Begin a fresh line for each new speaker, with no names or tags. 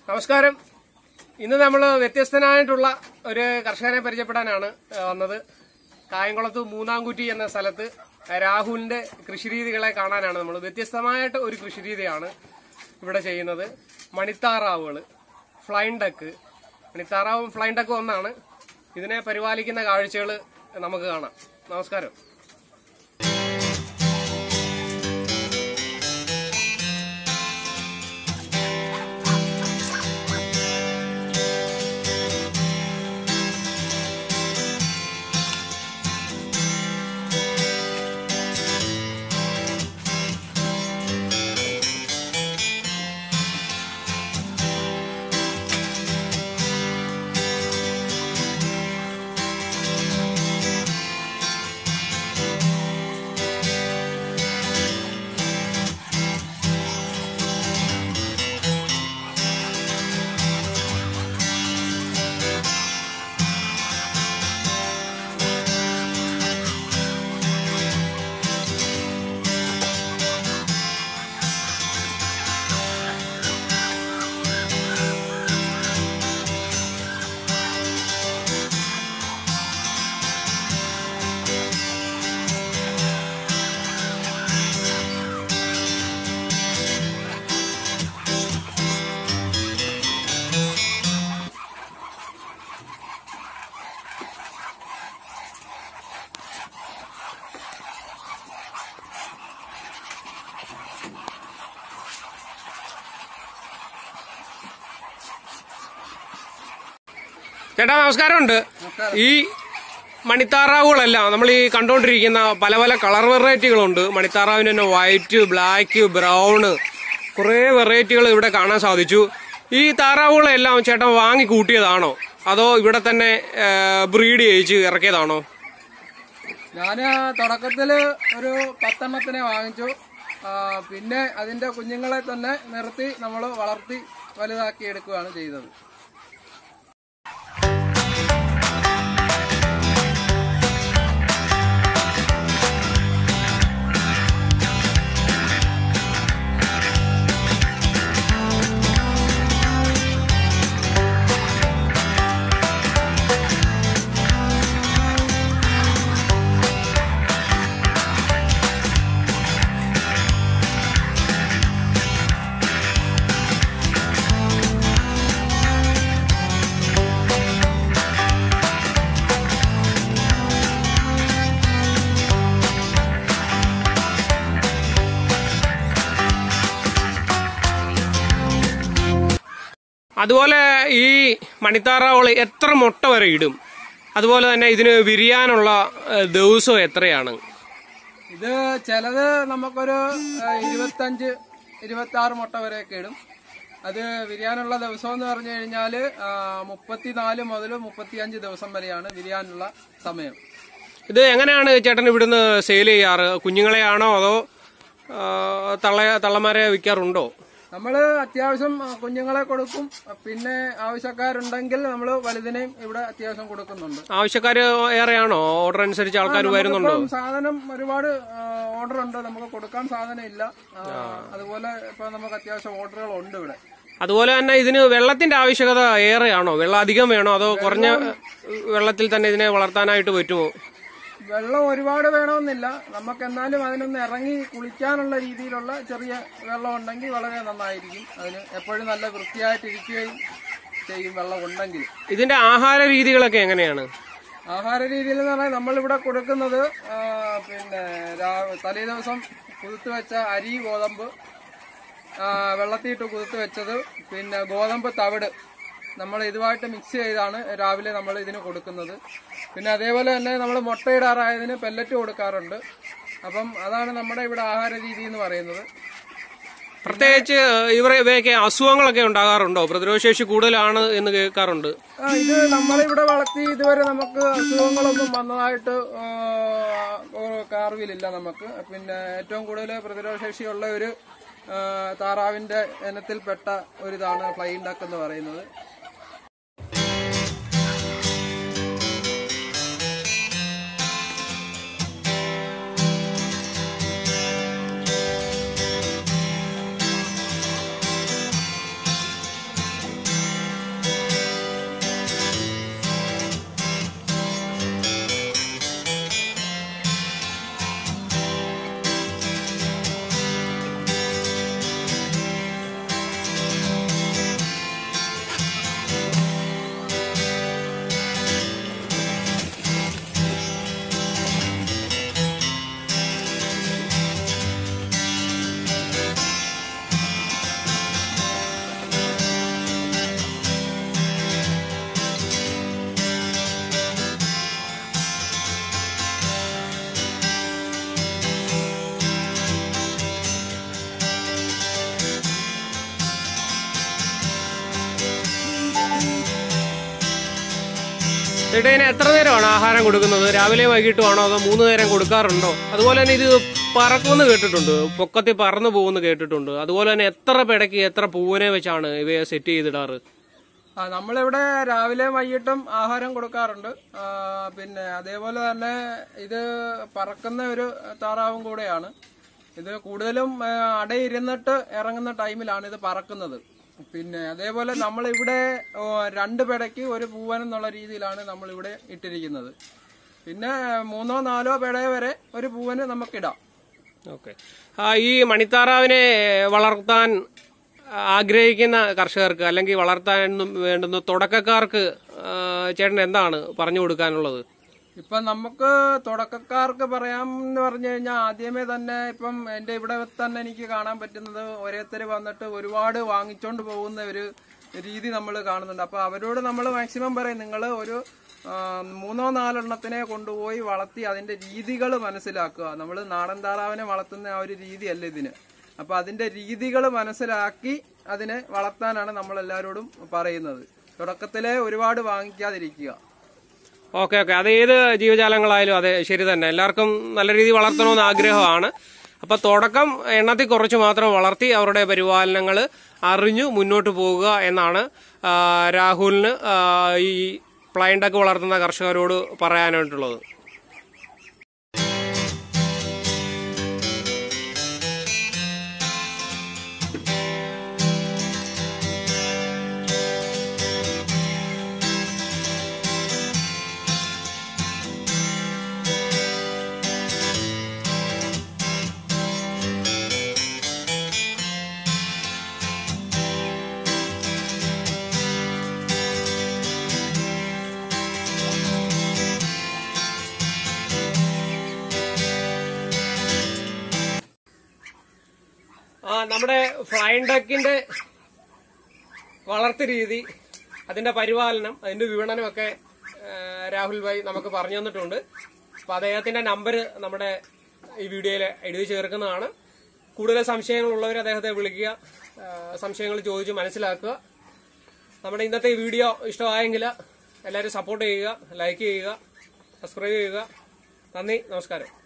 നമസ്കാരം. ഇന്ന് നമ്മൾ വ്യത്യസ്തനായിട്ടുള്ള ഒരു കർഷകനെ പരിചയപ്പെടാനാണ് വന്നത്. കായംകുളത്ത് മൂന്നാംകുറ്റി എന്ന സ്ഥലത്ത് രാഹുലിന്റെ കൃഷിരീതികളെ കാണാനാണ് നമ്മൾ. വ്യത്യസ്തമായിട്ട് ഒരു കൃഷിരീതിയാണ് ഇവിടെ ചെയ്യുന്നത്. മണിത്താറാവുകൾ, ഫ്ലൈൻ ഡക്ക്. മണിത്താറാവും ഫ്ലൈൻ ഡക്കും ഒന്നാണ്. ഇതിനെ പരിപാലിക്കുന്ന കാഴ്ചകൾ നമുക്ക് കാണാം. നമസ്കാരം. ചേട്ടാ നമസ്കാരമുണ്ട്. ഈ മണിത്താറാവുകളെല്ലാം നമ്മൾ ഈ കണ്ടുകൊണ്ടിരിക്കുന്ന പല പല കളർ വെറൈറ്റികളുണ്ട്. മണിത്താറാവിന് തന്നെ വൈറ്റ്, ബ്ലാക്ക്, ബ്രൗണ്, കുറേ വെറൈറ്റികൾ ഇവിടെ കാണാൻ സാധിച്ചു. ഈ താറാവുകളെല്ലാം ചേട്ടൻ വാങ്ങി കൂട്ടിയതാണോ അതോ ഇവിടെ തന്നെ ബ്രീഡ് ചെയ്യിച്ച് ഇറക്കിയതാണോ?
ഞാൻ തുടക്കത്തില് ഒരു 10 എണ്ണത്തിനെ വാങ്ങിച്ചു. പിന്നെ അതിന്റെ കുഞ്ഞുങ്ങളെ തന്നെ നിർത്തി നമ്മൾ വളർത്തി വലുതാക്കി എടുക്കുകയാണ് ചെയ്തത്.
അതുപോലെ ഈ മണിത്താറാവുകൾ എത്ര മുട്ട വരെ ഇടും? അതുപോലെ തന്നെ ഇതിന് വിരിയാനുള്ള ദിവസം എത്രയാണ്?
ഇത് ചിലത് നമുക്കൊരു 25-26 മുട്ട വരെയൊക്കെ ഇടും. അത് വിരിയാനുള്ള ദിവസം എന്ന് പറഞ്ഞു കഴിഞ്ഞാൽ 34 മുതൽ 35 ദിവസം വരെയാണ് വിരിയാനുള്ള സമയം.
ഇത് എങ്ങനെയാണ് ചേട്ടൻ ഇവിടുന്ന് സെയിൽ ചെയ്യാറ്? കുഞ്ഞുങ്ങളെയാണോ അതോ തള്ളമാരെ വിൽക്കാറുണ്ടോ?
നമ്മള് അത്യാവശ്യം കുഞ്ഞുങ്ങളെ കൊടുക്കും. പിന്നെ ആവശ്യക്കാരുണ്ടെങ്കിൽ നമ്മൾ വലുതിനെയും ഇവിടെ അത്യാവശ്യം കൊടുക്കുന്നുണ്ട്.
ആവശ്യക്കാര് ഏറെയാണോ? ഓർഡർ അനുസരിച്ച് ആൾക്കാർ വരുന്നുണ്ടോ?
സാധനം ഒരുപാട് ഓർഡർ ഉണ്ട്, നമുക്ക് കൊടുക്കാൻ സാധനം ഇല്ല. അതുപോലെ ഇപ്പൊ നമുക്ക് അത്യാവശ്യം ഓർഡറുകൾ ഉണ്ട് ഇവിടെ. അതുപോലെ
തന്നെ ഇതിന് വെള്ളത്തിന്റെ ആവശ്യകത ഏറെയാണോ? വെള്ളം അധികം വേണോ അതോ കുറഞ്ഞ വെള്ളത്തിൽ തന്നെ ഇതിനെ വളർത്താനായിട്ട് പറ്റുമോ?
വെള്ളം ഒരുപാട് വേണമെന്നില്ല. നമുക്ക് എന്നാലും അതിനൊന്ന് ഇറങ്ങി കുളിക്കാനുള്ള രീതിയിലുള്ള ചെറിയ വെള്ളം ഉണ്ടെങ്കിൽ വളരെ നന്നായിരിക്കും. അതിന് എപ്പോഴും നല്ല വൃത്തിയായിട്ടിരിക്കുകയും ചെയ്യും വെള്ളം ഉണ്ടെങ്കിൽ.
ഇതിന്റെ ആഹാര രീതികളൊക്കെ എങ്ങനെയാണ്?
ആഹാര രീതിയിൽ എന്ന് പറഞ്ഞാൽ നമ്മളിവിടെ കൊടുക്കുന്നത് പിന്നെ തലേ ദിവസം കുതിർത്ത് വെച്ച അരി, ഗോതമ്പ് വെള്ളത്തിയിട്ട് കുതിർത്ത് വെച്ചത്, പിന്നെ ഗോതമ്പ് തവിട് നമ്മൾ ഇതുമായിട്ട് മിക്സ് ചെയ്താണ് രാവിലെ നമ്മൾ ഇതിന് കൊടുക്കുന്നത്. പിന്നെ അതേപോലെ തന്നെ നമ്മൾ മുട്ടയിടാറായതിന് പെല്ലറ്റ് കൊടുക്കാറുണ്ട്. അപ്പം അതാണ് നമ്മുടെ ഇവിടെ ആഹാര രീതി എന്ന് പറയുന്നത്.
പ്രത്യേകിച്ച് ഇവയൊക്കെ അസുഖങ്ങളൊക്കെ ഉണ്ടാകാറുണ്ടോ? പ്രതിരോധശേഷി കൂടുതലാണ് എന്ന് കേൾക്കാറുണ്ട്.
ഇത് നമ്മളിവിടെ വളർത്തി ഇതുവരെ നമുക്ക് അസുഖങ്ങളൊന്നും വന്നതായിട്ട് അറിവിലില്ല നമുക്ക്. പിന്നെ ഏറ്റവും കൂടുതൽ പ്രതിരോധശേഷിയുള്ള ഒരു താറാവിന്റെ ഇനത്തിൽപ്പെട്ട ഒരിതാണ് ഫ്ലൈൻ ഡക്ക് എന്ന് പറയുന്നത്.
ചേട്ടാ ഇതിന് എത്ര നേരമാണ് ആഹാരം കൊടുക്കുന്നത്? രാവിലെ വൈകിട്ടുമാണോ അതോ 3 നേരം കൊടുക്കാറുണ്ടോ? അതുപോലെ തന്നെ ഇത് പറക്കുമെന്ന് കേട്ടിട്ടുണ്ട്, പൊക്കത്തിൽ പറന്നു പോകുമെന്ന് കേട്ടിട്ടുണ്ട്. അതുപോലെ തന്നെ എത്ര പിടയ്ക്ക് എത്ര പൂവിനെ വെച്ചാണ് ഇവയെ സെറ്റ് ചെയ്തിടാറ്?
നമ്മളിവിടെ രാവിലെ വൈകിട്ടും ആഹാരം കൊടുക്കാറുണ്ട്. പിന്നെ അതേപോലെ തന്നെ ഇത് പറക്കുന്ന ഒരു താറാവും കൂടെയാണ്. ഇത് കൂടുതലും അടയിരുന്നിട്ട് ഇറങ്ങുന്ന ടൈമിലാണ് ഇത് പറക്കുന്നത്. പിന്നെ അതേപോലെ നമ്മളിവിടെ 2 പിടയ്ക്ക് ഒരു പൂവൻ എന്നുള്ള രീതിയിലാണ് നമ്മളിവിടെ ഇട്ടിരിക്കുന്നത്. പിന്നെ 3 4 പിട വരെ ഒരു പൂവന് നമുക്കിടാം.
ഓക്കെ. ഈ മണിത്താറാവിനെ വളർത്താൻ ആഗ്രഹിക്കുന്ന കർഷകർക്ക് അല്ലെങ്കിൽ വളർത്താൻ വേണ്ടുന്ന തുടക്കക്കാർക്ക് ചേട്ടൻ എന്താണ് പറഞ്ഞു കൊടുക്കാനുള്ളത്?
ഇപ്പം നമുക്ക് തുടക്കക്കാർക്ക് പറയാം എന്ന് പറഞ്ഞു കഴിഞ്ഞാൽ ആദ്യമേ തന്നെ ഇപ്പം എൻ്റെ ഇവിടെ തന്നെ എനിക്ക് കാണാൻ പറ്റുന്നത് ഓരോരുത്തർ വന്നിട്ട് ഒരുപാട് വാങ്ങിച്ചോണ്ട് പോകുന്ന ഒരു രീതി നമ്മൾ കാണുന്നുണ്ട്. അപ്പോൾ അവരോട് നമ്മൾ മാക്സിമം പറയും, നിങ്ങൾ ഒരു 3 4 എണ്ണത്തിനെ കൊണ്ടുപോയി വളർത്തി അതിന്റെ രീതികൾ മനസ്സിലാക്കുക. നമ്മൾ നാടൻ താറാവിനെ വളർത്തുന്ന ആ ഒരു രീതിയല്ല ഇതിന്. അപ്പൊ അതിന്റെ രീതികൾ മനസ്സിലാക്കി അതിനെ വളർത്താനാണ് നമ്മൾ എല്ലാവരോടും പറയുന്നത്. തുടക്കത്തിലെ ഒരുപാട് വാങ്ങിക്കാതിരിക്കുക.
ഓക്കെ. അത് ഏത് ജീവജാലങ്ങളായാലും അതെ, ശരി തന്നെ. എല്ലാവർക്കും നല്ല രീതിയിൽ വളർത്തണമെന്ന് ആഗ്രഹമാണ്. അപ്പൊ തുടക്കം എണ്ണത്തിൽ കുറച്ച് മാത്രം വളർത്തി അവരുടെ പരിപാലനങ്ങൾ അറിഞ്ഞു മുന്നോട്ട് പോകുക എന്നാണ് രാഹുലിന് ഈ പ്ലൈൻ ഡക്ക് വളർത്തുന്ന കർഷകരോട് പറയാനായിട്ടുള്ളത്. നമ്മുടെ ഫ്ലൈൻ ഡക്കിന്റെ വളർത്തു രീതി, അതിന്റെ പരിപാലനം, അതിന്റെ വിപണനമൊക്കെ രാഹുൽ ഭായി നമുക്ക് പറഞ്ഞു തന്നിട്ടുണ്ട്. അപ്പൊ അദ്ദേഹത്തിന്റെ നമ്പർ നമ്മുടെ ഈ വീഡിയോയിൽ എഴുതി ചേർക്കുന്നതാണ്. കൂടുതൽ സംശയങ്ങളുള്ളവർ അദ്ദേഹത്തെ വിളിക്കുക, സംശയങ്ങൾ ചോദിച്ച് മനസ്സിലാക്കുക. നമ്മുടെ ഇന്നത്തെ ഈ വീഡിയോ ഇഷ്ടമായെങ്കിൽ എല്ലാവരും സപ്പോർട്ട് ചെയ്യുക, ലൈക്ക് ചെയ്യുക, സബ്സ്ക്രൈബ് ചെയ്യുക. നന്ദി, നമസ്കാരം.